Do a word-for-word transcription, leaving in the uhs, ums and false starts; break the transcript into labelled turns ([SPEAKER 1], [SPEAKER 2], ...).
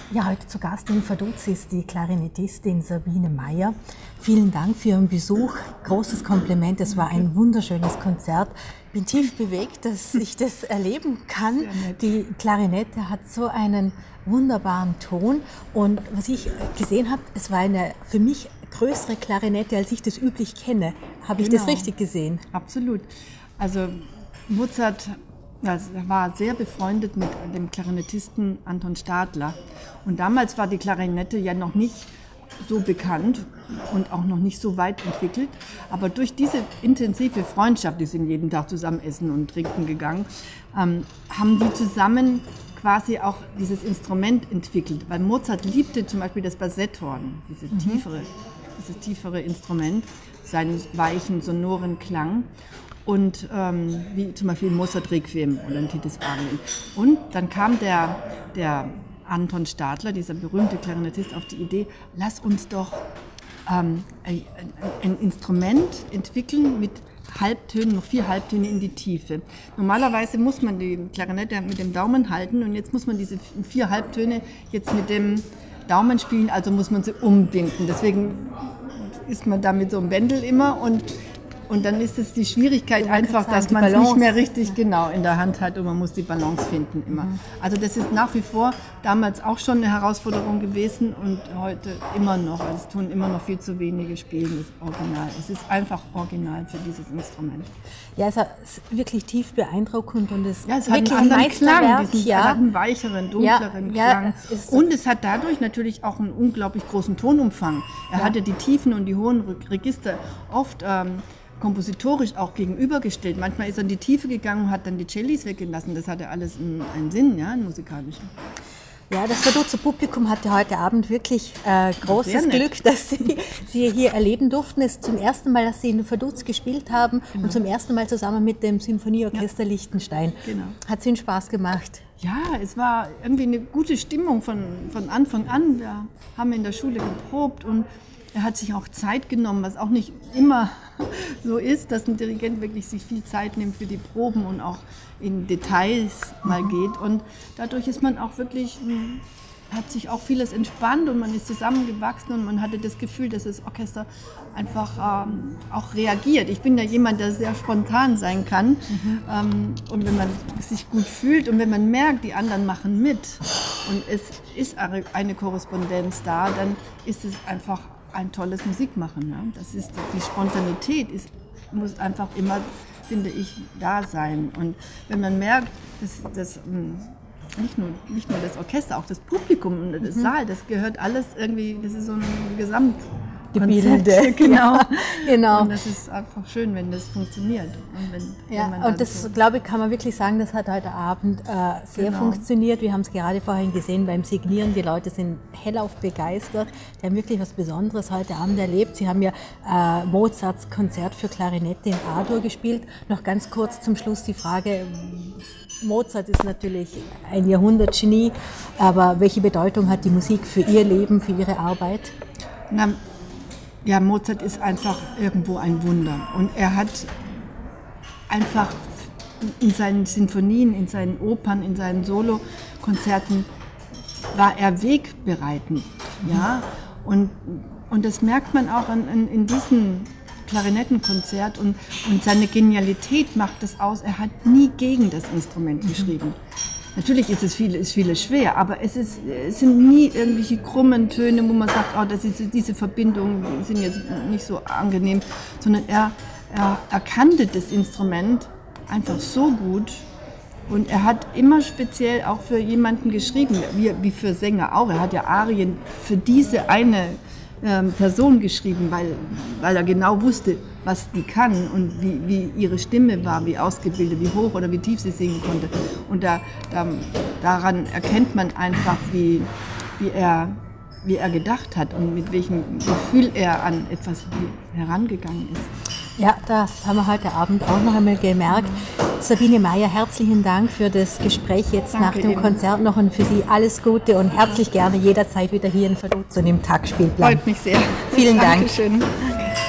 [SPEAKER 1] Ja, heute zu Gast in Vaduz ist die Klarinettistin Sabine Meyer. Vielen Dank für Ihren Besuch. Großes Kompliment, es war ein wunderschönes Konzert. Ich bin tief bewegt, dass ich das erleben kann. Die Klarinette hat so einen wunderbaren Ton. Und was ich gesehen habe, es war eine für mich größere Klarinette, als ich das üblich kenne. Habe ich
[SPEAKER 2] Genau.
[SPEAKER 1] das richtig gesehen?
[SPEAKER 2] Absolut. Also Mozart ja, war sehr befreundet mit dem Klarinettisten Anton Stadler. Und damals war die Klarinette ja noch nicht so bekannt und auch noch nicht so weit entwickelt. Aber durch diese intensive Freundschaft, die sind jeden Tag zusammen essen und trinken gegangen, ähm, haben die zusammen quasi auch dieses Instrument entwickelt. Weil Mozart liebte zum Beispiel das Bassetthorn, diese
[SPEAKER 1] mhm.
[SPEAKER 2] tiefere, dieses tiefere Instrument, seinen weichen, sonoren Klang. Und ähm, wie zum Beispiel Mozart Requiem oder ein Titus Agnien. Und dann kam der, der Anton Stadler, dieser berühmte Klarinettist, auf die Idee, lass uns doch ähm, ein, ein Instrument entwickeln mit Halbtönen, noch vier Halbtöne in die Tiefe. Normalerweise muss man die Klarinette mit dem Daumen halten und jetzt muss man diese vier Halbtöne jetzt mit dem Daumen spielen, also muss man sie umbinden. Deswegen ist man da mit so einem Bändel immer und Und dann ist es die Schwierigkeit ja, einfach, sagen, dass man es nicht mehr richtig ja. genau in der Hand hat und man muss die Balance finden immer. Mhm. Also das ist nach wie vor damals auch schon eine Herausforderung gewesen und heute immer noch. Also es tun immer noch viel zu wenige spielen das Original. Es ist einfach original für dieses Instrument.
[SPEAKER 1] Ja, es ist wirklich tief beeindruckend und es,
[SPEAKER 2] ja, es
[SPEAKER 1] ist
[SPEAKER 2] hat
[SPEAKER 1] wirklich
[SPEAKER 2] einen anderen
[SPEAKER 1] ein Meisterwerk.
[SPEAKER 2] Klang, diesen,
[SPEAKER 1] ja.
[SPEAKER 2] Es hat einen weicheren, dunkleren
[SPEAKER 1] ja,
[SPEAKER 2] Klang.
[SPEAKER 1] Ja, es
[SPEAKER 2] und es hat dadurch natürlich auch einen unglaublich großen Tonumfang. Er ja. hatte die Tiefen und die hohen Register oft ähm, kompositorisch auch gegenübergestellt. Manchmal ist er in die Tiefe gegangen und hat dann die Cellis weggelassen. Das hatte alles einen Sinn, ja, einen musikalischen.
[SPEAKER 1] Ja, das Vaduzer Publikum hatte heute Abend wirklich äh, großes Glück, dass Sie, Sie hier erleben durften. Es ist zum ersten Mal, dass Sie in Vaduz gespielt haben genau. und zum ersten Mal zusammen mit dem Symphonieorchester ja. Liechtenstein. Genau. Hat es Ihnen Spaß gemacht?
[SPEAKER 2] Ja, es war irgendwie eine gute Stimmung von, von Anfang an. Wir haben in der Schule geprobt und er hat sich auch Zeit genommen, was auch nicht immer so ist, dass ein Dirigent wirklich sich viel Zeit nimmt für die Proben und auch in Details mal geht. Und dadurch ist man auch wirklich, hat sich auch vieles entspannt und man ist zusammengewachsen und man hatte das Gefühl, dass das Orchester einfach ähm, auch reagiert. Ich bin ja jemand, der sehr spontan sein kann. Mhm. Ähm, und wenn man sich gut fühlt und wenn man merkt, die anderen machen mit und es ist eine Korrespondenz da, dann ist es einfach ein tolles Musikmachen. Ja? Das ist, die Spontanität ist, muss einfach immer, finde ich, da sein. Und wenn man merkt, dass, dass nicht, nur, nicht nur das Orchester, auch das Publikum und das mhm. Saal, das gehört alles irgendwie, das ist so ein Gesamt.
[SPEAKER 1] Gebilde.
[SPEAKER 2] Genau.
[SPEAKER 1] Ja, genau.
[SPEAKER 2] Und das ist einfach schön, wenn das funktioniert. Und, wenn,
[SPEAKER 1] ja,
[SPEAKER 2] wenn
[SPEAKER 1] und das, so glaube ich, kann man wirklich sagen, das hat heute Abend äh, sehr genau. funktioniert. Wir haben es gerade vorhin gesehen beim Signieren. Die Leute sind hellauf begeistert. Die haben wirklich was Besonderes heute Abend erlebt. Sie haben ja äh, Mozarts Konzert für Klarinette in A-Dur gespielt. Noch ganz kurz zum Schluss die Frage, Mozart ist natürlich ein Jahrhundertgenie, aber welche Bedeutung hat die Musik für Ihr Leben, für Ihre Arbeit?
[SPEAKER 2] Na, ja, Mozart ist einfach irgendwo ein Wunder und er hat einfach in seinen Sinfonien, in seinen Opern, in seinen Solokonzerten war er wegbereitend, ja, und, und das merkt man auch in, in, in diesem Klarinettenkonzert und, und seine Genialität macht es aus, er hat nie gegen das Instrument geschrieben. Natürlich ist es viel, ist vieles schwer, aber es, ist, es sind nie irgendwelche krummen Töne, wo man sagt, oh, das ist, diese Verbindungen sind jetzt nicht so angenehm, sondern er, er, er kannte das Instrument einfach so gut und er hat immer speziell auch für jemanden geschrieben, wie, wie für Sänger auch. Er hat ja Arien für diese eine ähm, Person geschrieben, weil, weil er genau wusste, was die kann und wie, wie ihre Stimme war, wie ausgebildet, wie hoch oder wie tief sie singen konnte. Und da, da, daran erkennt man einfach, wie, wie, er, wie er gedacht hat und mit welchem Gefühl er an etwas herangegangen ist.
[SPEAKER 1] Ja, das haben wir heute Abend auch noch einmal gemerkt. Sabine Meyer, herzlichen Dank für das Gespräch jetzt Danke nach dem Ihnen. Konzert noch und für Sie alles Gute und herzlich gerne jederzeit wieder hier in Vaduz und im Taktspiel bleiben.
[SPEAKER 2] Freut mich sehr.
[SPEAKER 1] Vielen Dank.
[SPEAKER 2] Dankeschön.